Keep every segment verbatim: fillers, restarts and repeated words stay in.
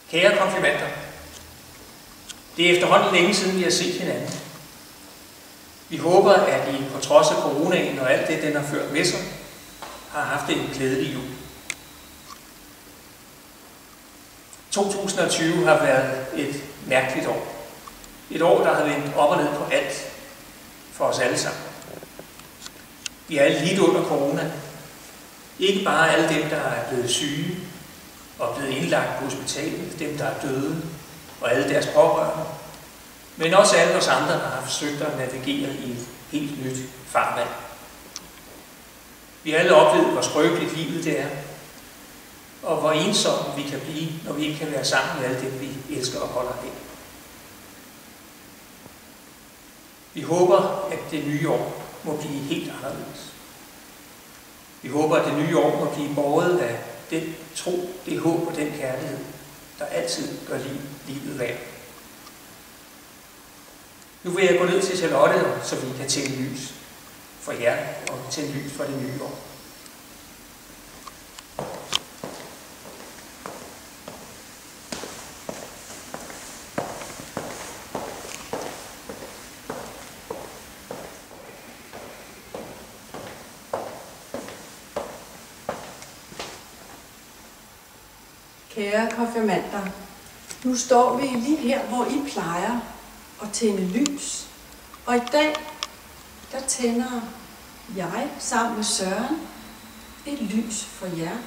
Kære konfirmander, det er efterhånden længe siden, vi har set hinanden. Vi håber, at I på trods af coronaen og alt det, den har ført med sig, har haft en glædelig jul. to tusind og tyve har været et mærkeligt år. Et år, der har vendt op og ned på alt for os alle sammen. Vi er alle lidt under corona. Ikke bare alle dem, der er blevet syge og blevet indlagt på hospitalet, dem, der er døde og alle deres pårørende, men også alle os andre, der har forsøgt at navigere i et helt nyt farvand. Vi har alle oplevet, hvor skrøbeligt livet det er, og hvor ensomme vi kan blive, når vi ikke kan være sammen med alle dem, vi elsker og holder af. Vi håber, at det nye år må blive helt anderledes. Vi håber, at det nye år må blive båret af den tro, det håb og den kærlighed, der altid gør livet værd. Nu vil jeg gå ned til Charlotte, så vi kan tænde lys for jer og tænde lys for det nye år. Kære konfirmander, nu står vi lige her, hvor I plejer at tænde lys. Og i dag, der tænder jeg sammen med Søren et lys for jer.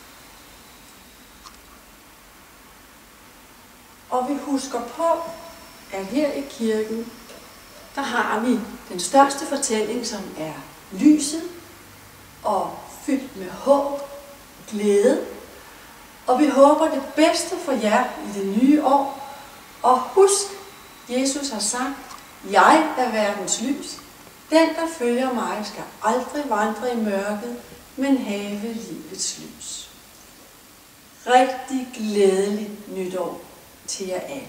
Og vi husker på, at her i kirken, der har vi den største fortælling, som er lyset og fyldt med håb, glæde. Og vi håber det bedste for jer i det nye år. Og husk, Jesus har sagt, jeg er verdens lys. Den, der følger mig, skal aldrig vandre i mørket, men have livets lys. Rigtig glædeligt nytår til jer alle.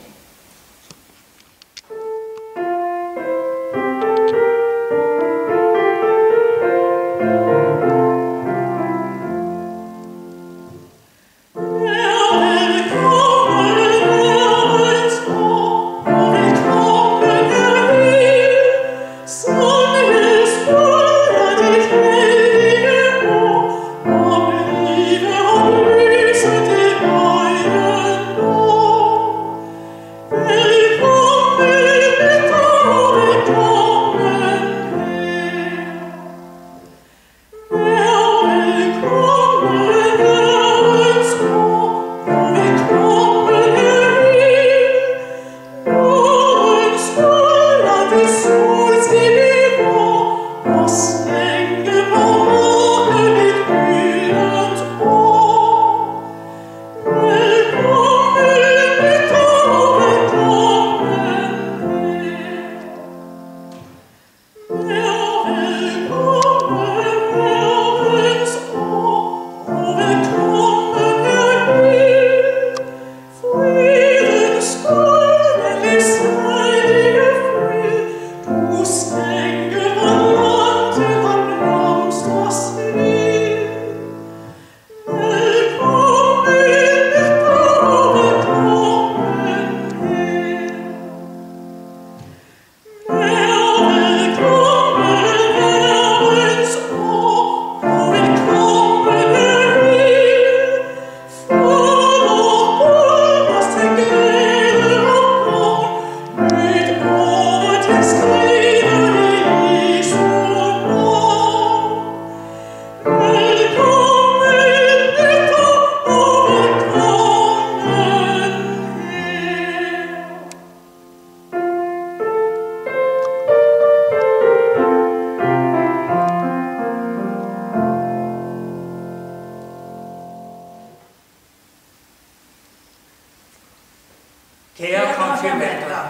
Kære konfirmander,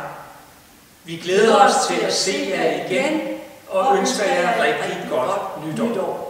vi glæder os til at se jer igen og ønsker jer rigtig godt nytår.